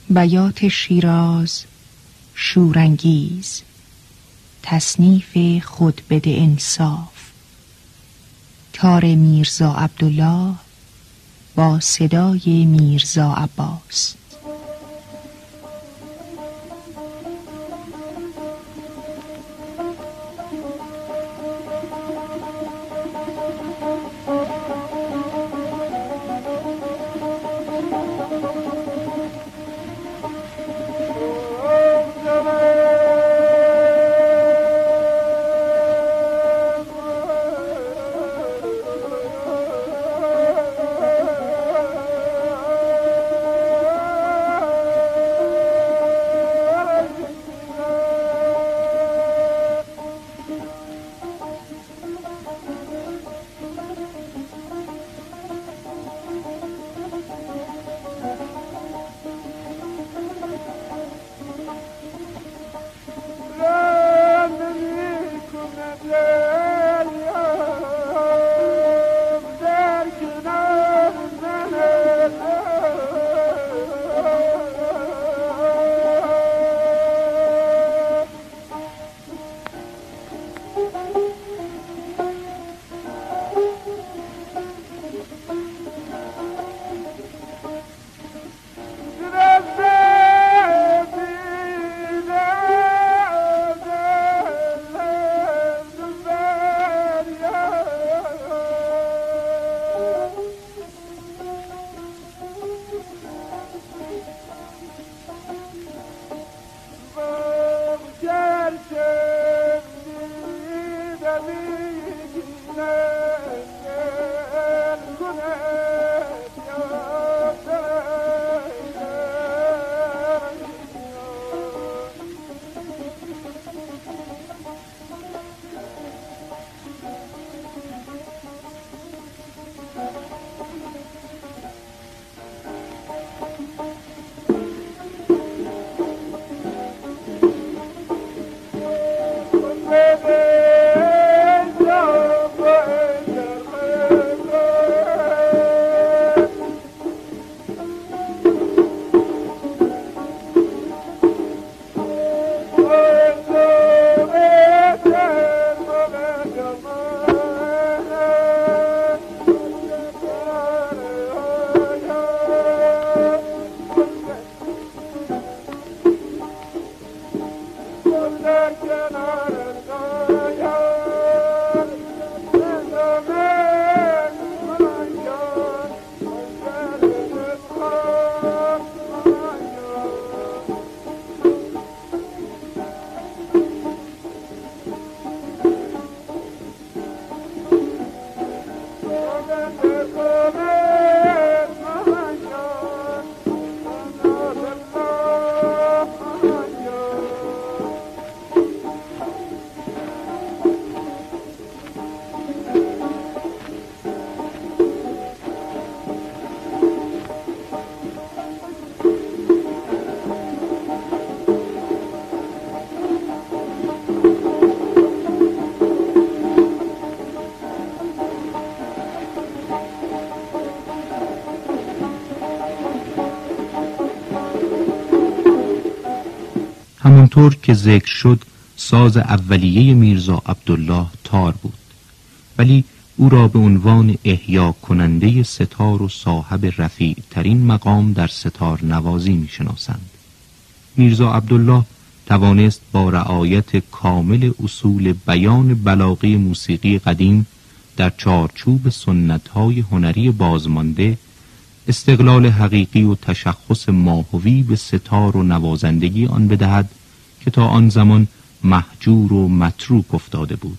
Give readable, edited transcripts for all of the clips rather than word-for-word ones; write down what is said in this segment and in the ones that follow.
بیات شیراز شورانگیز، تصنیف خود بده انصاف. تار میرزا عبدالله با صدای میرزا عباس. همونطور که ذکر شد ساز اولیه میرزا عبدالله تار بود، ولی او را به عنوان احیا کننده ستار و صاحب رفیع ترین مقام در ستار نوازی می شناسند. میرزا عبدالله توانست با رعایت کامل اصول بیان بلاغه موسیقی قدیم در چارچوب سنت‌های هنری بازمانده استقلال حقیقی و تشخص ماهوی به ستار و نوازندگی آن بدهد که تا آن زمان محجور و متروک افتاده بود.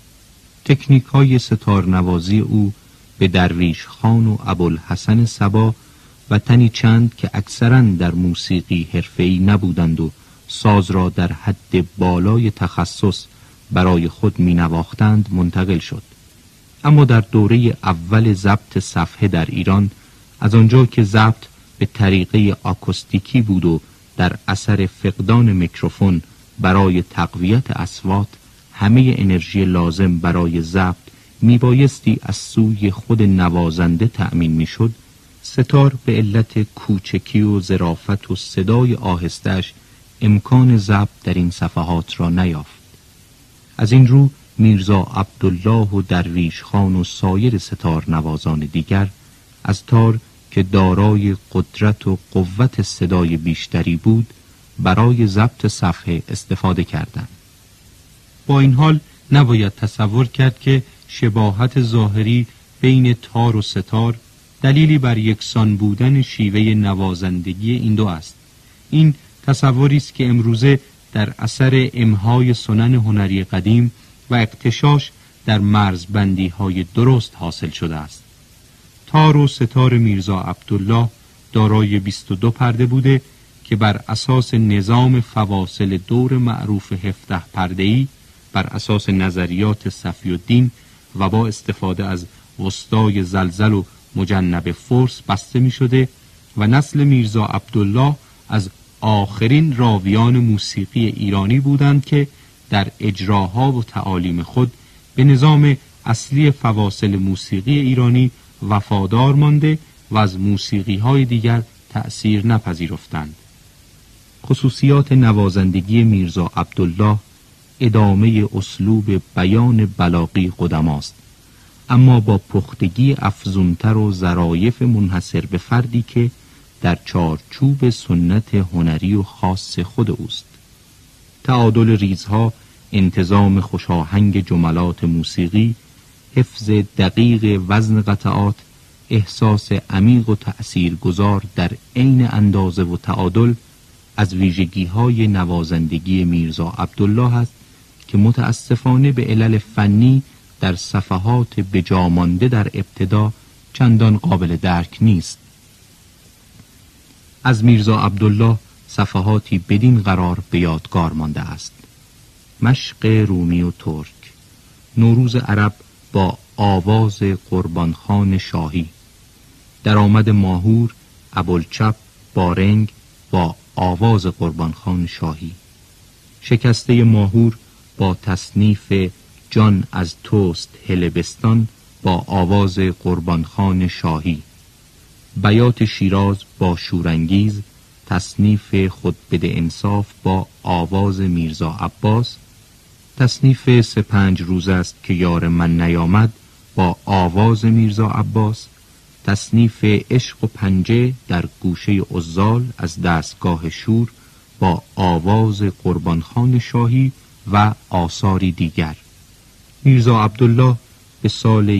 تکنیک های ستار نوازی او به درویش خان و ابوالحسن صبا و تنی چند که اکثراً در موسیقی حرفه‌ای نبودند و ساز را در حد بالای تخصص برای خود می نواختند منتقل شد. اما در دوره اول ضبط صفحه در ایران، از آنجا که ضبط به طریقه آکوستیکی بود و در اثر فقدان میکروفون برای تقویت اصوات همه انرژی لازم برای ضبط میبایستی از سوی خود نوازنده تأمین میشد، ستار به علت کوچکی و ظرافت و صدای آهسته‌اش امکان ضبط در این صفحات را نیافت. از این رو میرزا عبدالله و درویش خان و سایر ستار نوازان دیگر از تار که دارای قدرت و قوت صدای بیشتری بود برای ضبط صفحه استفاده کردند. با این حال نباید تصور کرد که شباهت ظاهری بین تار و ستار دلیلی بر یکسان بودن شیوه نوازندگی این دو است. این تصوری است که امروزه در اثر امهای سنن هنری قدیم و اغتشاش در مرزبندی‌های درست حاصل شده است. تار و ستار میرزا عبدالله دارای 22 پرده بوده که بر اساس نظام فواصل دور معروف 17 پرده‌ای بر اساس نظریات صفی‌الدین و با استفاده از وسطای زلزل و مجنب فرس بسته می شده و نسل میرزا عبدالله از آخرین راویان موسیقی ایرانی بودند که در اجراها و تعالیم خود به نظام اصلی فواصل موسیقی ایرانی وفادار مانده و از موسیقی‌های دیگر تأثیر نپذیرفتند. خصوصیات نوازندگی میرزا عبدالله ادامه اسلوب بیان بلاغی قدماست، اما با پختگی افزونتر و ظرایف منحصر به فردی که در چارچوب سنت هنری و خاص خود اوست. تعادل ریزها، انتظام خوشاهنگ جملات موسیقی، حفظ دقیق وزن قطعات، احساس عمیق و تأثیرگذار در عین اندازه و تعادل از ویژگی‌های نوازندگی میرزا عبدالله است که متاسفانه به علل فنی در صفحات بجامانده در ابتدا چندان قابل درک نیست. از میرزا عبدالله صفحاتی بدین قرار به یادگار مانده است: مشق رومی و ترک، نوروز عرب با آواز قربانخان شاهی، درآمد ماهور ابوالچپ بارنگ با آواز قربانخان شاهی، شکسته ماهور با تصنیف جان از توست هلبستان با آواز قربانخان شاهی، بیات شیراز با شورانگیز، تصنیف خود بده انصاف با آواز میرزا عباس، تصنیف 3-5 روز است که یار من نیامد با آواز میرزا عباس، تصنیف عشق و پنجه در گوشه عزال از دستگاه شور با آواز قربانخان شاهی و آثاری دیگر. میرزا عبدالله به سال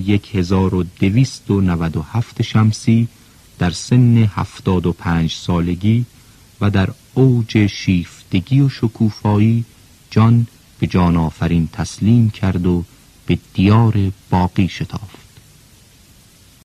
1297 شمسی در سن 75 سالگی و در اوج شیفتگی و شکوفایی جان به جان آفرین تسلیم کرد و به دیار باقی شتافت.